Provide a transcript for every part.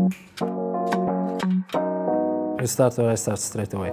You start or I start straight away?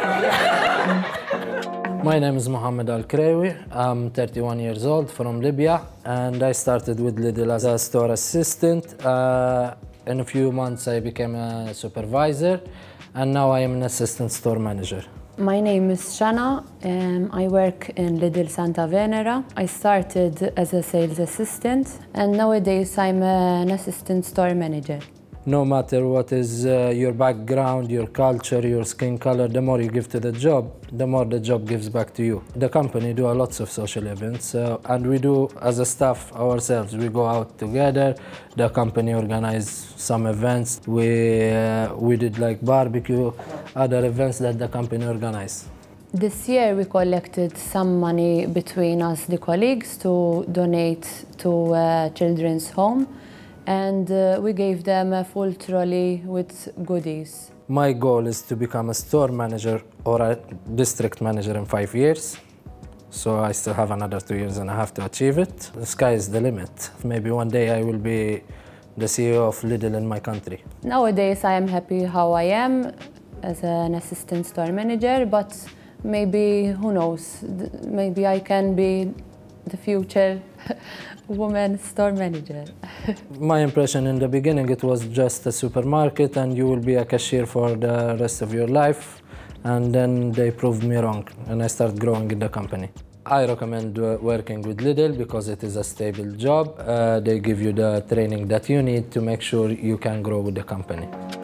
My name is Mohammed Al-Krawi. I'm 31 years old from Libya, and I started with Lidl as a store assistant. In a few months I became a supervisor, and now I am an assistant store manager. My name is Shana. I work in Lidl Santa Venera. I started as a sales assistant, and nowadays I'm an assistant store manager. No matter what is your background, your culture, your skin color, the more you give to the job, the more the job gives back to you. The company do lots of social events, and we do as a staff ourselves. We go out together. The company organize some events. We did like barbecue, other events that the company organize. This year we collected some money between us, the colleagues, to donate to children's home. And we gave them a full trolley with goodies. My goal is to become a store manager or a district manager in 5 years. So I still have another 2 years and I have to achieve it. The sky is the limit. Maybe one day I will be the CEO of Lidl in my country. Nowadays I am happy how I am as an assistant store manager, but maybe, who knows, maybe I can be the future woman store manager. My impression in the beginning, it was just a supermarket and you will be a cashier for the rest of your life. And then they proved me wrong and I started growing in the company. I recommend working with Lidl because it is a stable job. They give you the training that you need to make sure you can grow with the company.